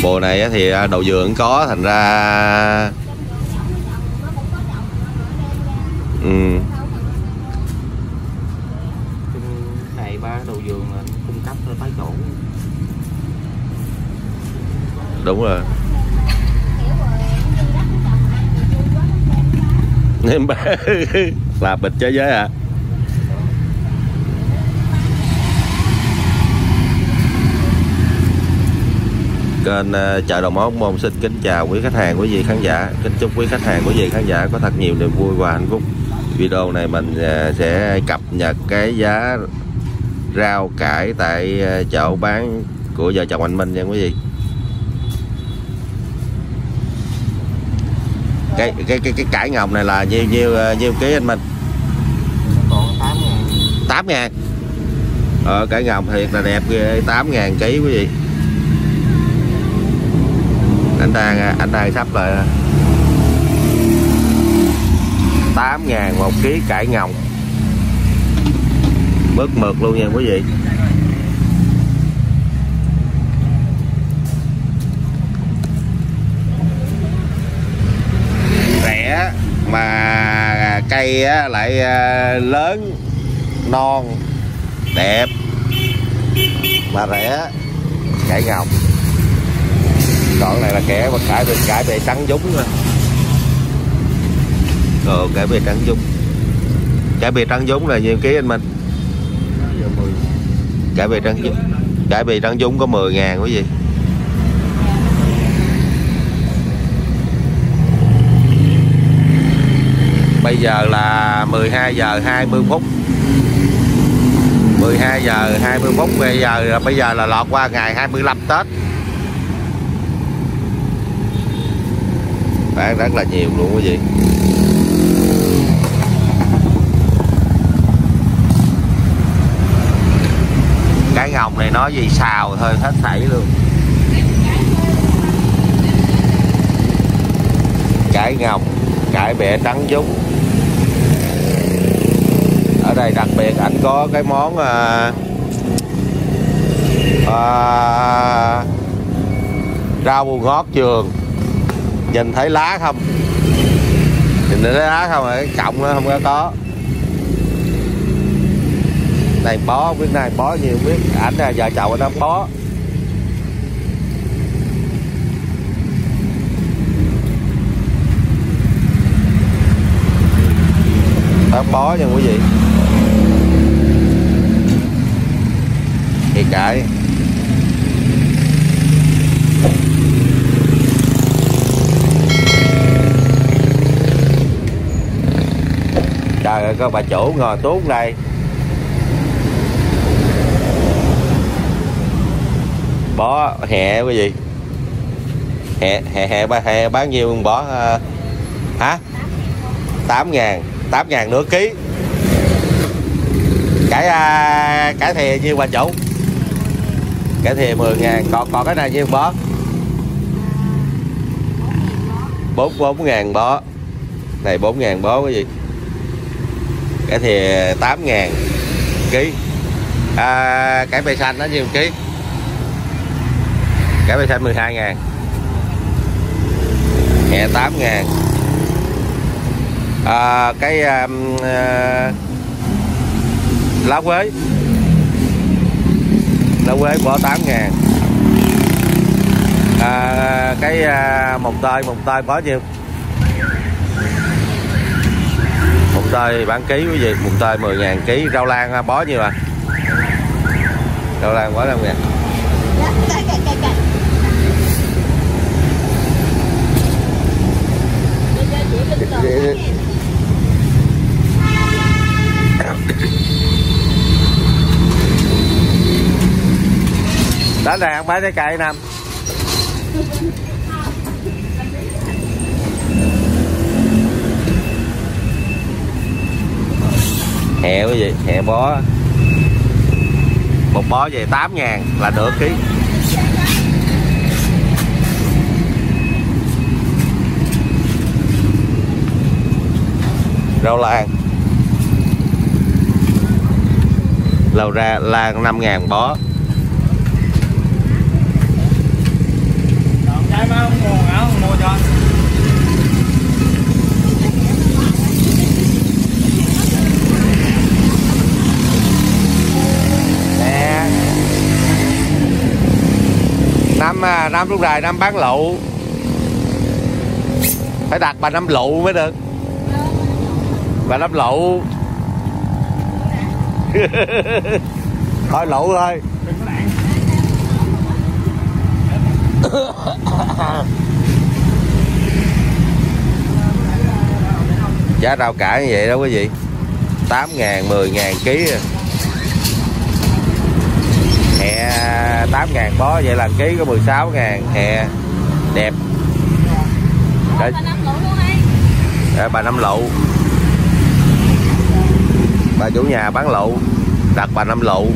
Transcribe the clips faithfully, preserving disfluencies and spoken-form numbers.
Mùa này thì đậu vườn có, thành ra ừ. Này ba đậu vườn là cung cấp tới chỗ. Đúng rồi. Em bé là bịch trái giới à. Kênh Chợ Đầu Mối Hóc Môn xin kính chào quý khách hàng, quý vị khán giả. Kính chúc quý khách hàng, quý vị khán giả có thật nhiều niềm vui và hạnh phúc. Video này mình sẽ cập nhật cái giá rau cải tại chợ bán của vợ chồng anh Minh nha quý vị. Cái cái cái cái cải ngồng này là nhiêu nhiêu nhiêu ký anh Minh? tám ngàn. Ờ, cải ngồng thiệt là đẹp ghê, tám ngàn ký quý vị. Anh đang anh đang sắp lại tám ngàn một ký cải ngồng. Bớt mực luôn nha quý vị. Rẻ mà cây lại lớn, non, đẹp mà rẻ. Cải ngồng. Đoạn này là kẻ mà cải bên cải bề trắng dúng thôi. Ờ, cải bề trắng dúng. Cải bề trắng dúng là nhiêu ký anh Minh? Cải bề trắng dúng. Cải bề trắng dúng có mười ngàn quý vị. Bây giờ là mười hai giờ hai mươi phút. mười hai giờ hai mươi phút. Bây giờ bây giờ là lọt qua ngày hai mươi lăm Tết. Bán rất là nhiều luôn quý vị. Cái ngồng này nói gì xào thôi hết thảy luôn. Cải ngồng, cải bẹ trắng dúng. Ở đây đặc biệt anh có cái món à, à, rau bù ngót trường. Nhìn thấy lá không? Nhìn thấy lá không? Cái cọng nó không có có. Này bó, biết này bó nhiều biết. Ảnh là vợ chồng anh nó bó. Nó bó nha quý vị. Thì cải. Trời ơi, có bà chủ ngồi tuốt đây. Bó hẹ quý vị. Hẹ hẹ hẹ, hẹ bán nhiêu bó uh, hả? tám ngàn. tám ngàn nửa ký. Cải uh, cải thìa nhiêu bà chủ? Cải thìa mười ngàn. Còn còn cái này nhiêu bó? bốn ngàn bó. Này bốn ngàn bó quý vị. Cái thì tám ngàn ký. À, cái bê xanh nó nhiêu ký? Cái bê xanh mười hai ngàn. Hẹ tám ngàn. À, cái um, uh, lá quế. Lá quế bỏ tám ngàn. À, cái uh, mồng tơi, mồng tơi bỏ nhiêu? Mùng tơi bán ký quý vị, mùng tơi mười ngàn ký. Rau lan bó nhiêu à? Rau lan bó năm ngàn. Đến đây ăn bán trái cây năm. Hẹ quý vị, hẹ bó. Một bó về tám ngàn là nửa ký. Rau lan. Rau ra lan năm ngàn bó. mua áo mua cho. Nè. Năm năm lúc này năm bán lụ. Phải đặt bà năm lụ mới được. Bà năm lụ. Thôi lụ thôi. Giá rau cải như vậy đó quý vị, tám ngàn, mười ngàn ký. Hẹ tám ngàn bó, vậy là ký có mười sáu ngàn. Hẹ đẹp. Đấy. Đấy, bà năm lụ. Bà chủ nhà bán lụ, đặt bà năm lụ.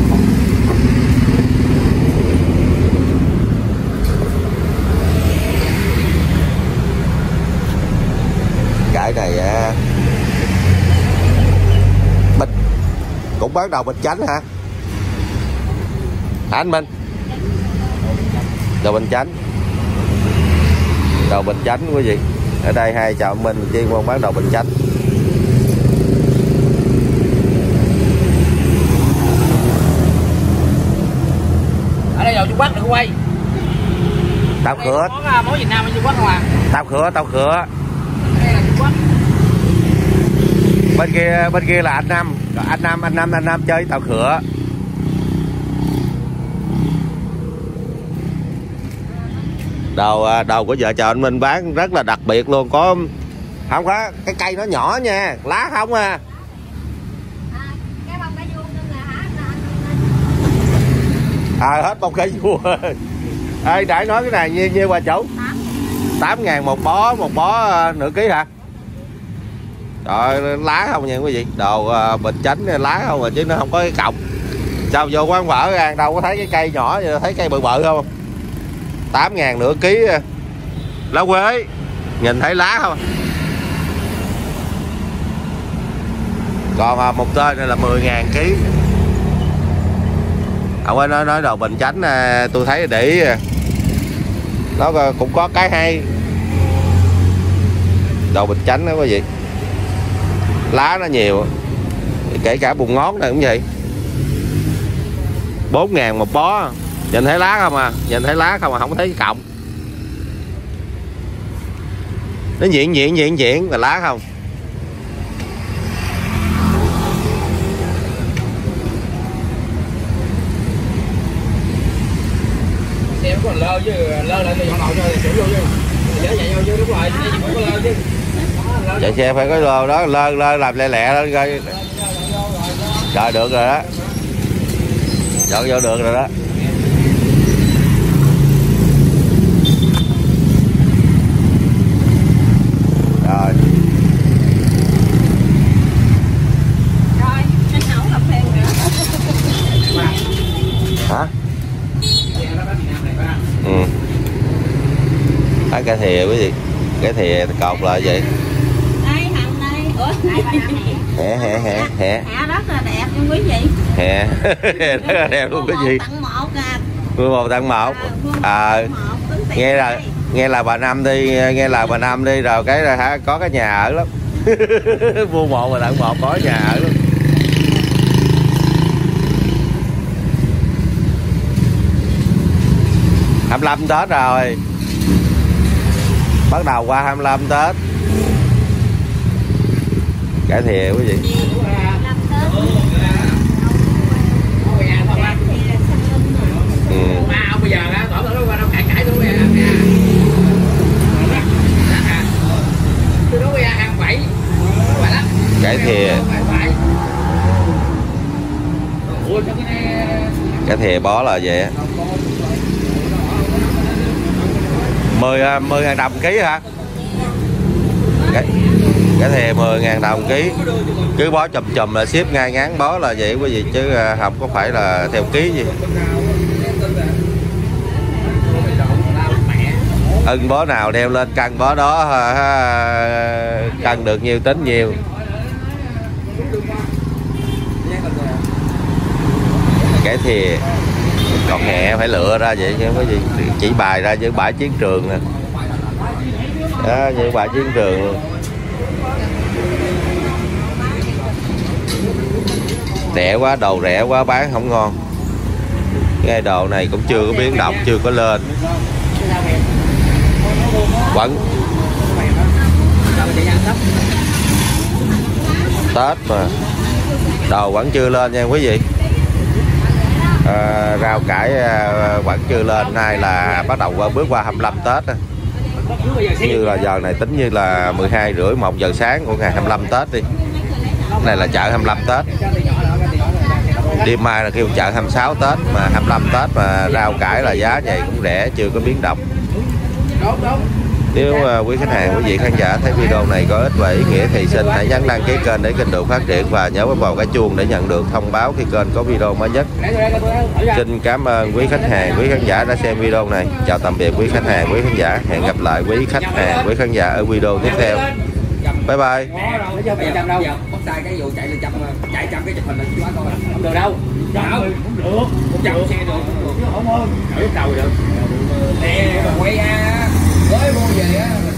Cải này à, bịch cũng bán đầu bịch chánh hả? Hả anh Minh? Đầu bịch chánh, đầu bịch chánh quý vị. Ở đây hai chợ Minh chuyên môn bán đầu bịch chánh. Ở đây đầu Trung Quốc đừng quay. Tao khửa. Món, món Việt Nam ở Trung Quốc không à? Tao khửa, tao khửa. Đây là Trung Quốc. Bên kia, bên kia là anh Năm, anh Năm, anh Năm, anh Năm chơi tao khửa. Đầu đầu của vợ chồng anh Minh bán rất là đặc biệt luôn, có không có cái cây nó nhỏ nha, lá không à. À, hết bông cây vua. Ê, đã nói cái này nhiêu nhiêu bà chủ? tám ngàn một bó, một bó nửa ký hả? Trời, lá không nha quý vị. Đồ uh, bịch chánh lá không mà chứ nó không có cái cọng. Sao vô quán phở ăn đâu có thấy cái cây nhỏ, thấy cây bự bự không? tám ngàn nửa ký. Lá quế, nhìn thấy lá không? Còn uh, một tên này là mười ngàn ký. Không có nói, nói đồ bình chánh tôi thấy để ý nó cũng có cái hay. Đồ bình chánh đó quý vị, lá nó nhiều, kể cả bùn ngón này cũng vậy. Bốn ngàn một bó. Nhìn thấy lá không à? Nhìn thấy lá không à? Không thấy cái cọng. Nó nhuyễn nhuyễn nhuyễn nhuyễn là lá không. Xem còn lơ chứ, lơ lại thì dọn lộn cho thì chủ vô chứ. Dễ chạy vô chứ, đúng rồi, đây phải có lơ chứ. Chạy xe phải có lơ đó, lơ lơ làm lẹ lẹ đó coi. Trời, được rồi đó. Dọn vô được rồi đó. Rồi. Rồi, anh Hậu làm thêm nữa. Hả? Ừ. Bán cải thìa quý vị. Cải thìa cột là vậy. Đây, thằng đây. Ủa, đây bà làm hẹ. Hẹ, hẹ, hẹ, hẹ. Hẹ rất là đẹp luôn quý vị. Hẹ. Rất là đẹp luôn quý vị. Tặng một à. Mua một tặng một. À, nghe là nghe là bà Năm đi, nghe là bà Năm đi rồi cái là hả, có cái nhà ở lắm. Mua một mà tặng một có nhà ở lắm. hai mươi lăm Tết rồi. Bắt đầu qua hai mươi lăm Tết. Cải thìa quý vị. Ừ. Bây giờ đó, tỏ nó qua đâu cải cải tôi bây giờ. Tôi nói bây giờ hàng bảy. Cải thìa. Cải thìa bó là vậy. mười mười ngàn đồng ký hả? Cái, cái thìa mười ngàn đồng ký. Cứ bó chùm chùm là ship ngay ngán bó là vậy quý vị, chứ không có phải là theo ký gì. Ưng bó nào đeo lên cân bó đó, cân được nhiêu tính nhiều. Cái thìa còn hẹ phải lựa ra vậy chứ có gì, chỉ bài ra với bãi chiến trường nè. Đó, như bãi chiến trường luôn. Rẻ quá, đồ rẻ quá bán không ngon. Cái đồ này cũng chưa có biến động, chưa có lên. Vẫn Tết mà đồ vẫn chưa lên nha quý vị. À, rau cải vẫn chưa lên, nay là bắt đầu qua bước qua hai mươi lăm Tết á. Như là giờ này tính như là mười hai rưỡi một giờ sáng của ngày hai mươi lăm Tết đi. Này là chợ hai mươi lăm Tết. Đêm mai là kêu chợ hai mươi sáu Tết, mà hai mươi lăm Tết mà rau cải là giá vậy cũng rẻ, chưa có biến động. Nếu uh, quý khách hàng, quý vị khán giả thấy video này có ích và ý nghĩa thì xin hãy nhấn đăng ký kênh để kênh được phát triển và nhớ bấm vào cái chuông để nhận được thông báo khi kênh có video mới nhất. Xin cảm ơn quý khách hàng, quý khán giả đã xem video này. Chào tạm biệt quý khách hàng, quý khán giả. Hẹn gặp lại quý khách hàng, quý khán giả ở video tiếp theo. Bye bye. Bắt tay cái vụ chạy lên trăm, chạy trăm cái chụp hình là chú coi không được đâu. Không được. một trăm xe được không được chứ không ơi. Ở đầu được. Nè quay ra với mua về á.